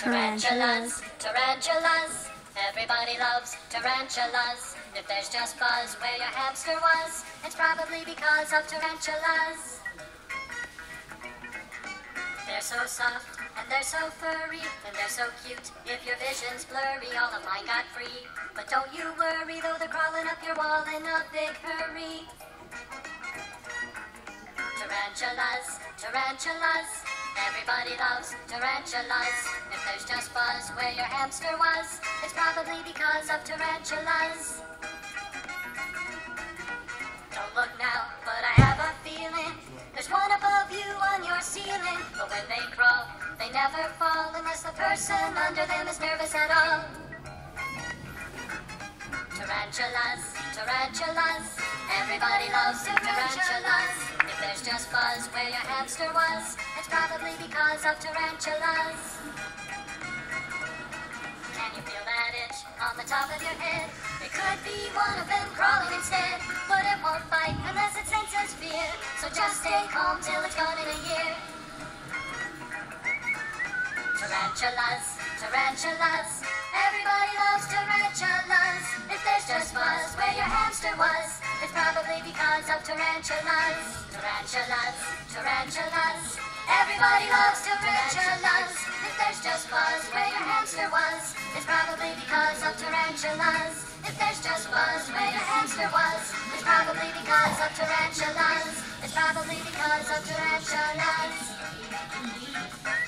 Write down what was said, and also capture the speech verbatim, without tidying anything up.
Tarantulas, tarantulas, everybody loves tarantulas. If there's just buzz where your hamster was, it's probably because of tarantulas. They're so soft, and they're so furry, and they're so cute. If your vision's blurry, all of mine got free. But don't you worry, though they're crawling up your wall in a big hurry. Tarantulas, tarantulas, everybody loves tarantulas. If there's just buzz where your hamster was, it's probably because of tarantulas. Don't look now, but I have a feeling there's one above you on your ceiling. But when they crawl, they never fall unless the person under them is nervous at all. Tarantulas, tarantulas, everybody loves tarantulas. If there's just buzz where your hamster was, it's probably because of tarantulas. Can you feel that itch on the top of your head? It could be one of them crawling instead, but it won't bite unless it senses fear. So just stay calm till it's gone in a year. Tarantulas, tarantulas, everybody loves tarantulas. If there's just buzz where your hamster was, it's probably because of tarantulas. Tarantulas, tarantulas, everybody loves tarantulas. If there's just buzz where your hamster was, it's probably because of tarantulas. If there's just buzz where your hamster was, it's probably because of tarantulas. It's probably because of tarantulas.